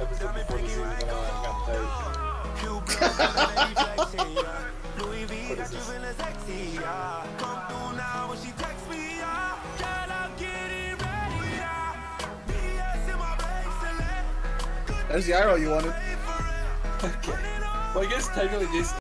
episode before the season and I got tired. There's the arrow you wanted. Okay. Well, I guess technically this